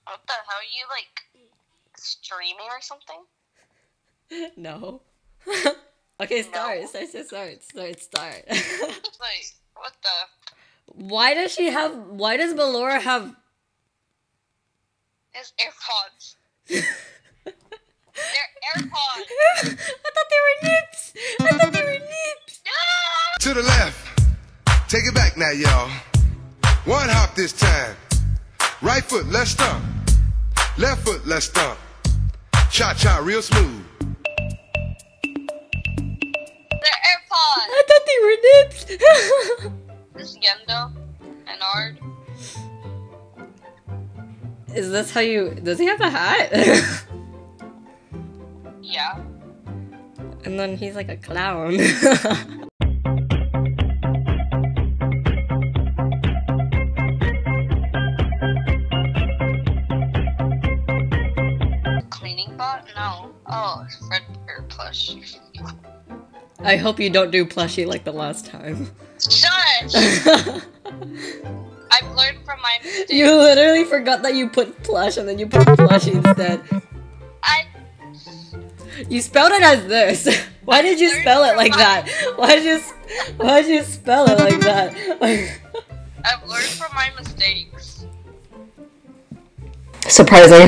What the hell? Are you like streaming or something? No. Okay, start. No. Start. Like, what the? Why does Melora have... His AirPods. They're AirPods. I thought they were nips. To the left. Take it back now, y'all. One hop this time. Right foot, let's stomp. Left foot, let's stomp. Cha-cha, real smooth. They're AirPods. I thought they were nips. This Yendo and Ard. Is this how you... Does he have a hat? Yeah. And then he's like a clown. Cleaning bot? No. Oh, Fred Bear plush. I hope you don't do plushie like the last time. Shush! I've learned from my mistakes. You literally forgot that you put plush and then you put plushie instead. You spelled it as this. Why did you spell it like that? Why'd you spell it like that? I've learned from my mistakes. Surprising.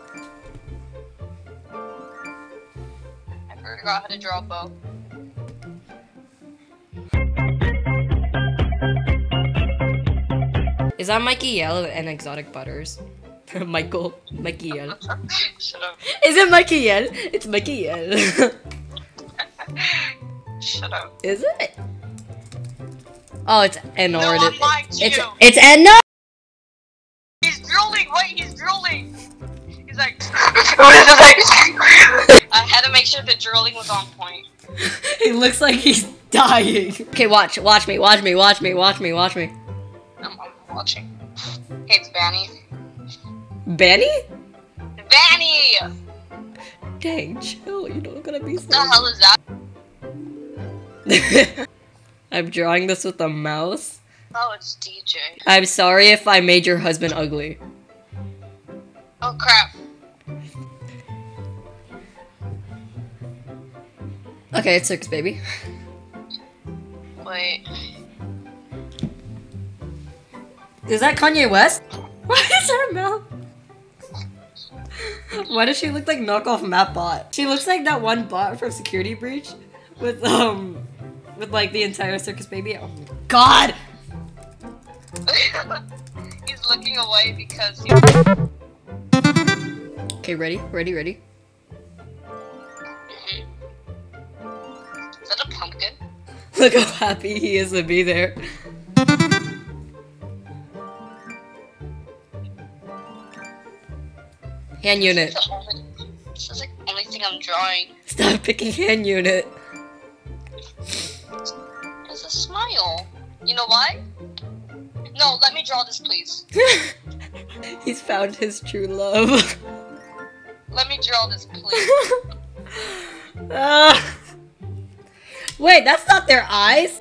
I forgot how to draw a bow. Is that Mikey Yell and Exotic Butters? Mikey Yell. Shut up. Is it Mikey Yell? It's Mikey Yell. Shut up. Is it? Oh, it's N-Ord. No, I'm lying to you. It's N-Ord! He's drooling! Wait, he's drooling! He's like... I had to make sure the drooling was on point. He looks like he's dying. Okay, watch me. I'm watching. Hey, it's Vanny. Banny? Vanny! Dang, chill. You're not gonna be so... What the hell is that? I'm drawing this with a mouse. Oh, it's DJ. I'm sorry if I made your husband ugly. Oh, crap. Okay, it's Circus Baby. Wait. Is that Kanye West? Why is her mouth? Why does she look like knockoff Map Bot? She looks like that one bot from Security Breach with like the entire Circus Baby. Oh my god! He's looking away because he... Okay, ready? Is that a pumpkin? Look how happy he is to be there. Hand unit. This is like the only thing I'm drawing. Stop picking hand unit. It's a smile. You know why? No, let me draw this, please. He's found his true love. Let me draw this, please. Wait, that's not their eyes.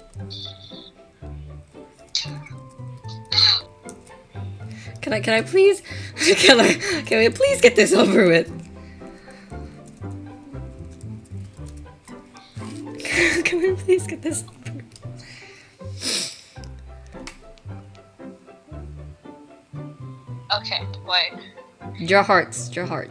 Can I please? Can we please get this over with? Can we please get this over with? Okay, wait. Draw hearts.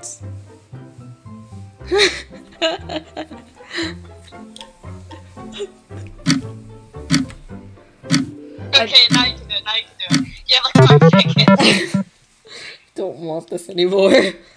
Okay, now you can do it. You have like 5 seconds. Don't want this anymore.